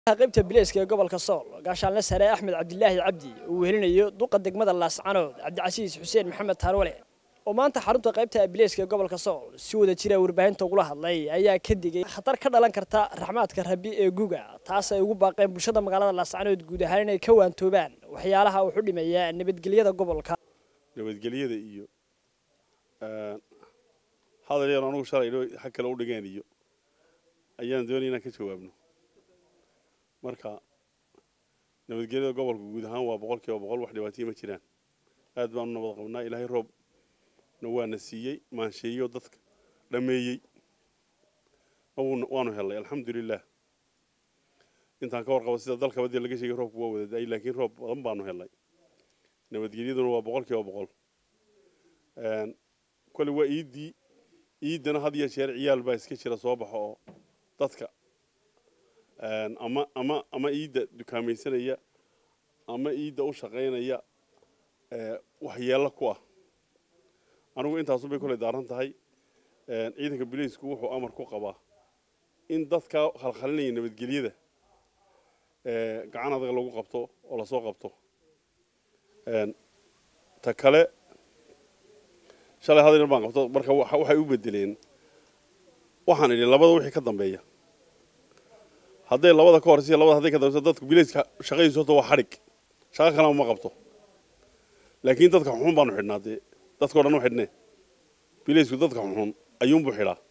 qaybta bileeska gobolka Sool gaashaanle sare Axmed Cabdilaahi Cabdi oo weerinayo duqa degmada Laascanood Cabdicasiis Xuseen Maxamed Tarwale oo maanta xarunta qaybta bileeska gobolka Sool si wada jira warbaahinta ugu hadlay ayaa ka digay khatar ka dhalan karta raxmaadka Rabbi ee guga taas ay ugu baaqeen bulshada magaalada Laascanood guud ahaan inay ka waantoobaan waxyaalaha uu xudhimeeya nabadgelyada gobolka nabadgelyada iyo hadal yar anigu shalay xaq kale u dhigeen iyo ayaan doonaynaa ka jawaabno marka nabadgelyada gobolka guud ahaan waa 100% wax dhibaato ma jiraan aad baan nabad qabnaa ilaahay roob nawaana siiyay maansheeyo dadka dhameeyay waanu helay alxamdulillah intaan ka warqabo sida dalka wadii laga sheegay roobku waa wada laakiin roob badan baanu helay nabadgelyaduna waa 100% kulli waa iidana had iyo jeer ciyaal baa iska jira soo baxo dadka ama iida dukaamaysanaya ama iida u shaqeynaya waxyeelo ku ah anigu intaas bay kula daaran tahay ciidanka bileysku wuxuu amar ku qabaa in dadka khalkhalinaya nabadgelyada gacan adag lagu qabto oo la soo qabto ta kale shalay hadal baan qabto marka waxay u bedeleen waxaan idin labada wixii ka dambeeya hadday labada ka horeysa labada hadday ka dambayso dadku bileeska shaqadiisu waa xarig shaqo kale ma qabto laakiin dadka xun baan xidhnaade dadka oo dhan u xidhnay bileesku dadka xun ayuun buu xidhaa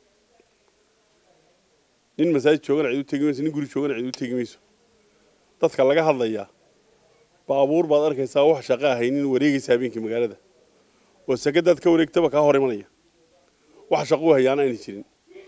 nin masaajid joogan cid u tegimayso nin guri joogan cid u tegimayso dadka laga hadlaya baabuur baad arkaysaa wax shaqo ahaynin wareegaysa habeenkii magaalada oo sagadaad ka wareegtaba ka hor imanaya wax shaqo u hayaan aan jirin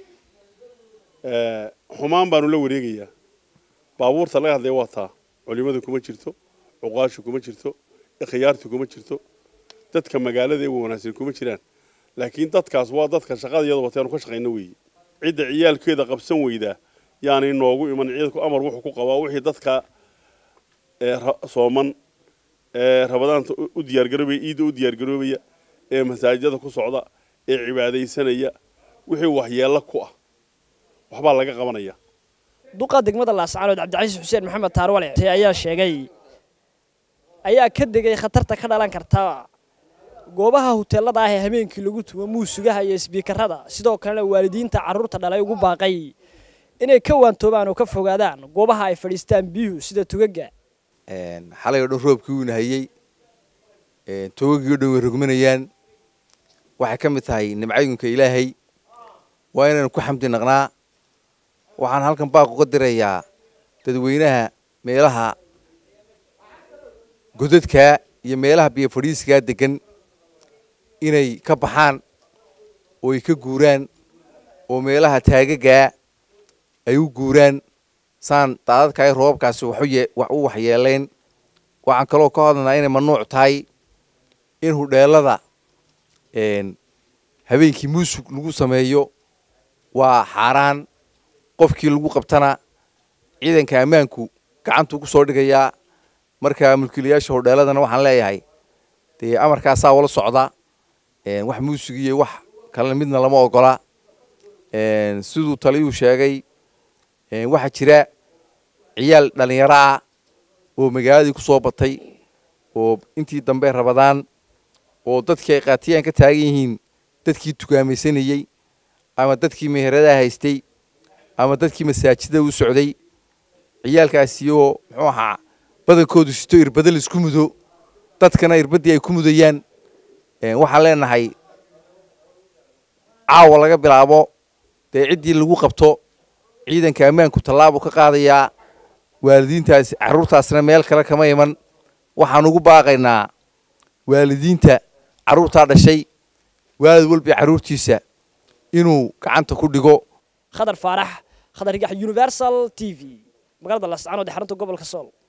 xumaan baanu la wareegayaa baabuurta laga hadlay waa taa culimadu kuma jirto cuqaashu kuma jirto khiyaartu kuma jirto dadka magaalada ee wanaagsan kuma jiraan laakiin dadkaas waa dadka shaqada iyada wataan ka shaqeyna weey cida ciyaalkeeda qabsan weyda yaani noogu iman ciidanku amar wuxuu ku qabaa wixii dadka sooman rabadaanta u diyaar garoobay iida u diyaar garoobaya ee masaajidada ku socda ee cibaadeysanaya wixii waxyeelo ku ah waxba laga qabanaya duqa degmada Laascanood Cabdicasiis Xuseen Maxamed Tarwale ayaa sheegay ayaa ka digay khatarta ka dhalan karta goobaha hoteelada ah ee habeenkii lagu tumo muusigaha iyo isbiikarada sidoo kale waalidiinta carruurta dhalay ugu baaqay inay ka waantoobaan oo ka fogaadaan goobaha ay fadhiistaan biyuhu sida tugaga xalay oo dhan roobkii uu nahayay tugagii oo dhan way rogmanayaan waxay ka mid tahay nimcooyinka Ilaahay waa inaan ku xamdi naqnaa waxaan halkan baaq uga dirayaa dadweynaha meelaha godadka iyo meelaha biyo fadhiiska degan inay ka baxaan oo ay ka guuraan oo meelaha taagaga ay u guuraan saan daadadka ay roobkaasi wax u waxyeeleen waxaan kaloo ka hadlaynaa inay mamnuuc tahay in hudheelada habeenkii muusig lagu sameeyo waa xaaraan qofkii lagu qabtana ciidanka ammaanku gacantu ku soo dhigayaa marka mulkiilayaasha hudheeladana waxaan leeyahay dee amarkaasaa wala socda wax muusig iyo wax kale midna lama ogola siduu taliyuu sheegay waxa jira ciyaal dhalinyaro ah oo magaaladii ku soo batay oo intii dambe rabadaan oo dadkii ay qaatiyaan ka taagan yihiin dadkii dukaamaysanayay ama dadkii meheradaha haystay ama dadkii masaajidada u socday ciyaalkaasi oo muxuu ahaa badankoodu sito irbadal isku mudo dadkana irbadii ay ku mudayaan waxaan leenahay caawa laga bilaabo dee ciddii lagu qabto ciidanka ammaanku tallaabo ka qaadayaa waalidiintaas carruurtaasna meel kale kama iman waxaan ugu baaqaynaa waalidiinta carruurtaa dhashay waalid walba carruurtiisa inuu gacanta ku dhigo khadar faarax khadar Universal TV magaalada Laascanood ee xarunta gobolka Sool